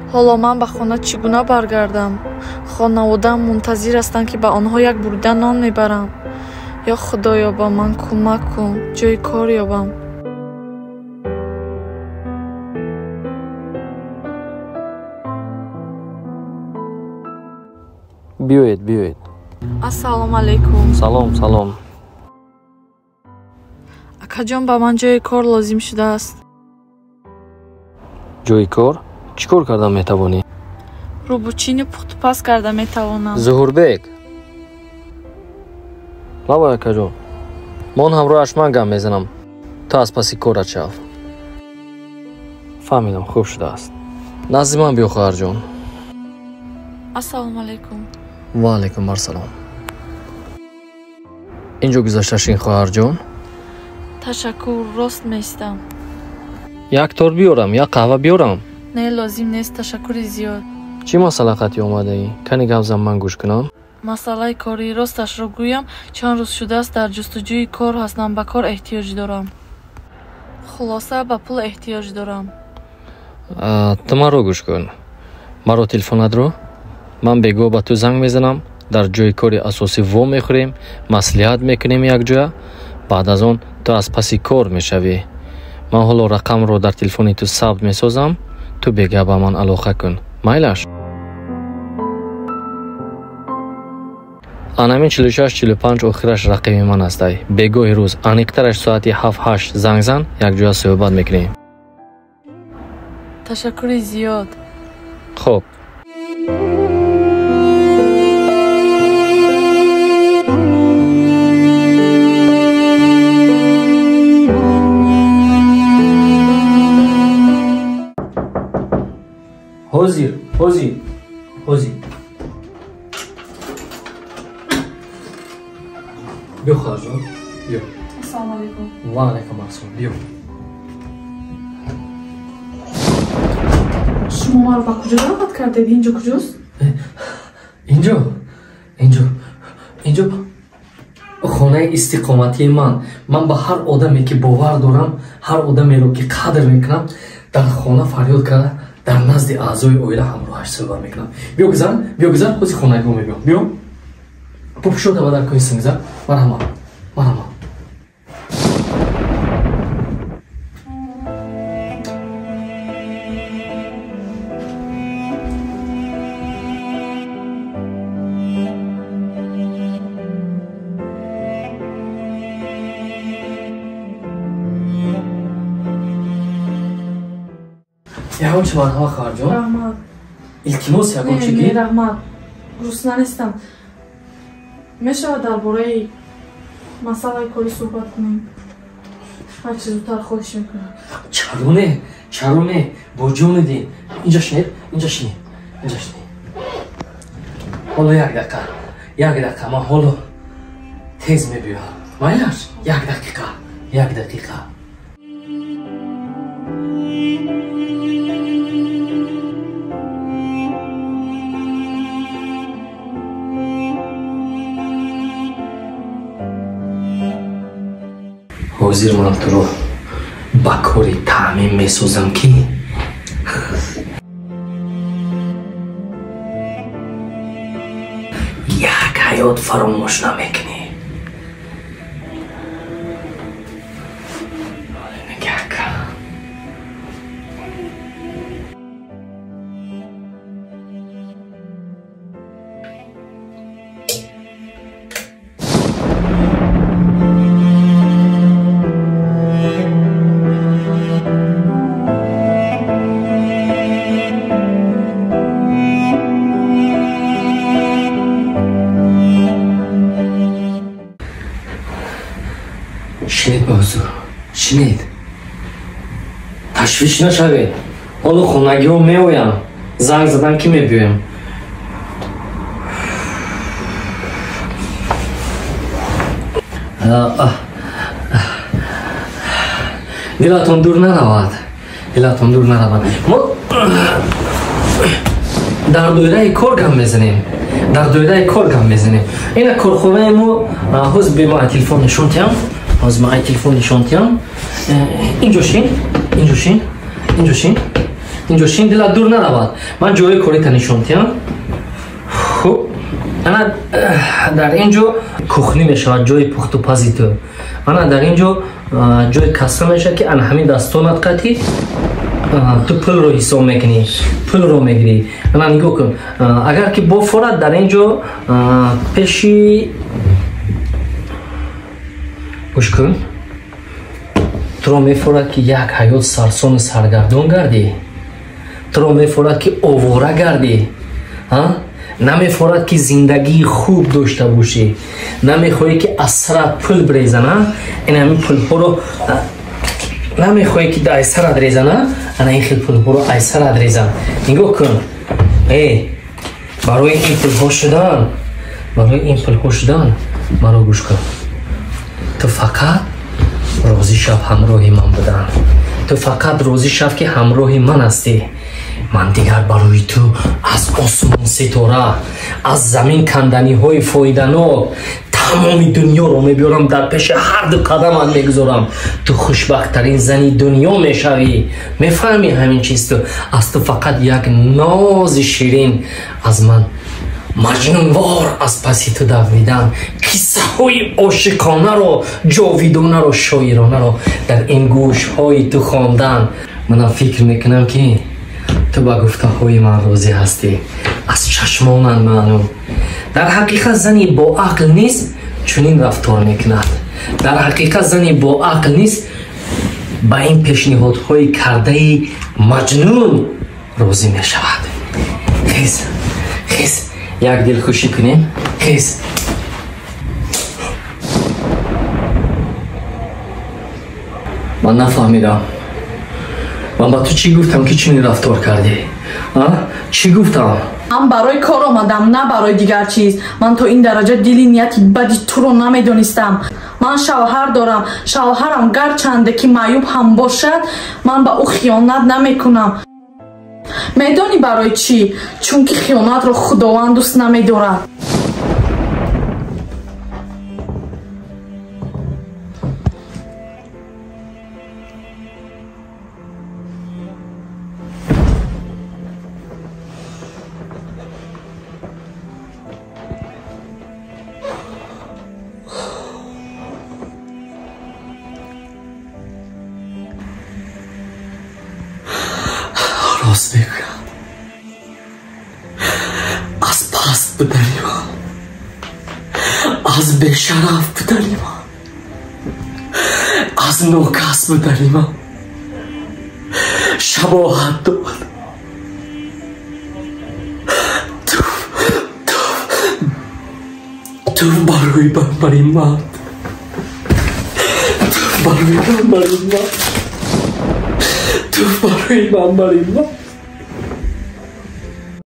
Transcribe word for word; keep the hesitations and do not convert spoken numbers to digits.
ҳоло ман ба хона чӣ гуна баргардам? хонаводаам мунтазир ҳастанд, ки ба онҳо як бурда нон мебарам. ё худоё, ба ман кӯмак кун, ҷойи кор ёбам. биёед биёед. Ассалому алайкум. Салом салом. Акаҷон, ба ман ҷойи кор лозим шудааст. ҷойи кор? чӣ кор карда метавонӣ? Рӯбучини пухтупаз карда метавонам. Зуҳурбек. лавай акаҷон. мон ҳамроҳаш ман гам мезанам. ту аз паси корат шав. фаҳмидам, хуб шудааст. назди ман биё хоҳарҷон. Ассалому алайкум. ва алайкум ассалом. инҷо гузашта шин хоҳарҷон. Ташаккур, рост меистам. як тор биёрам, як қаҳва биёрам? Не, лозим нест, ташаккури зиёд. чӣ масъала қатъи омадаӣ? кани гап зан, ман гӯш кунам. масъалаи корӣ, росташро гӯям, чанд рӯз шудааст дар ҷустуҷӯи кор ҳастам, ба кор эҳтиёҷ дорам. хулоса, ба пул эҳтиёҷ дорам. ту маро гӯш кун. маро телефонатро ман бегоҳ ба ту занг мезанам, дар ҷойи кори асосӣ во мехӯрем, маслиҳат мекунем якҷоя. баъд аз он ту аз паси кор мешавӣ. ман ҳоло рақамро дар телефони ту сабт месозам. ту бега ба ман алоқа кун. майлаш? анамин чилу шаш чилу панҷ охираш рақими ман астай. бегоҳи рӯз аниқтараш соати ҳафт ҳашт занг зан, якҷоя суҳбат мекунем. ташаккури зиёд. хуб. ҳозир ҳозир ҳозир биё хоҳарҷон, биё. ассалому алайкум. ва алайкум ассалом. биё. шумо маро ба куҷо даъват кардед? инҷо куҷост? инҷо инҷо инҷо хонаи истиқоматии ман. ман ба ҳар одаме ки бовар дорам, ҳар одамеро ки қадр мекунам, дар хона фарёд карда дар назди аъзои оила ҳамроҳаш суҳбат мекунам. биё гузар, биё гузар, ҳозир хонаи мебиё. биё. попушода ба дар кӯи сингизар. марҳамат. марҳамат. ягон чӣ марҳама хоҳарҷон? раҳмат. илтимос ягон чӣ Не, гӣ? раҳмат. гусна нестам. мешавад дар бораи масъалаи корӣ суҳбат кунем? ҳарчи зудтар хоҳиш мекунам. чаро не, чаро не, бо ҷони дин. инҷа шинед, инҷа шинед, инҷа шинед. ҳоло як дақиқа, як дақиқа, ман ҳоло тез мебиём. майлаш? як дақиқа, як дақиқа. ҳозир ман туро ба кори таъмин месозам ки як ҳаёт фаромӯш намекунӣ. шинед мавзӯъ, шинед. ташвиш нашавед. ҳоло хонагиҳо меоям. занг задан ки мебиёям. дилатон дур наравад. дилатон дур наравад. мо дар доираи кор гам мезанем. дар доираи кор гам мезанем. ина корхонаи мо ҳозир бемоа телефон нишон диҳам. ҳозир ман ай телефон нишон диҳам. инҷо шин, инҷо шин, инҷо шин. اینجا شین دلت دور نرود. من جای کاری تنشون تیم. خب انا در اینجا کوخنی میشه جای پخت و پزی تو. انا در اینجا جای کسر میشه که ان همین دستانت قطی تو پل رو حساب میکنی، پل رو میگیری. انا نگاه کن اگر که با فرد در اینجا پیشی گوش کن تو رو میفورد که یک حیات سرسان سرگردان گردی، تو رو میفورد که آواره گردی، نمیفورد که زندگی خوب داشته باشی، نمیخوایی که از سرت پل بریزنه. این همین پل ها رو نمیخوایی که در سرت ریزنه، انا این خیلی پل ها رو از سرت ریزن. نگاه کن ای برای این پل ها شدن، برای این پل ها شدن مرا گوش کن. تو فقط روزی شب همراهی من بودن، تو فقط روزی شب که همراهی من هستی. من دیگر برای تو از آسمان ستاره، از زمین کندنی های فایده‌ناک تمام دنیا رو میبیارم در پیش هر دو قدمت میگذارم. تو خوشبخت ترین زنی دنیا میشوی. میفهمی همین چیز؟ تو از تو فقط یک ناز شیرین از من مجنونوار از پسی تو دویدن، قصه های عاشقانه رو، جاویدانه رو، شاعرانه رو در این گوش های تو خواندن. من فکر میکنم که تو با گفته های من راضی هستی، از چشمانم معلوم. در حقیقت زنی با عقل نیست چنین رفتار میکند. در حقیقت زنی با عقل نیست با این پیشنهادهای کرده مجنون راضی میشود. خیز خیز یک دل خوشی کنیم. خیز من نفهمیدم من با تو چی گفتم که چنین رفتار کردی؟ چی گفتم؟ من برای کار آمدم نه برای دیگر چیز. من تا این درجه دلی نیتی بدی تو رو نمیدونستم. من شوهر دارم، شوهرم گرچنده که معیوب هم باشد من با او خیانت نمی کنم. میدانی برای چی؟ چون که خیانت رو خداوند دوست نمی دارد. راست بگویم از پست بودنی من، از بشرف بودنی من، از ناکس بودنی من شباهت داد. تو تو تو برای من برای من تو برای من برای من تو برای من برای من